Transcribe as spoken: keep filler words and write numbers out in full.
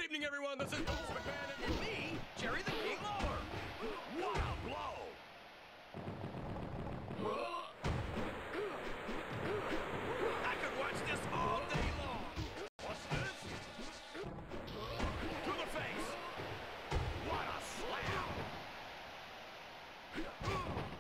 evening, everyone. This is Vince McMahon and me, Jerry the King Lawler. What a blow! I could watch this all day long. What's this? To the face. What a slam!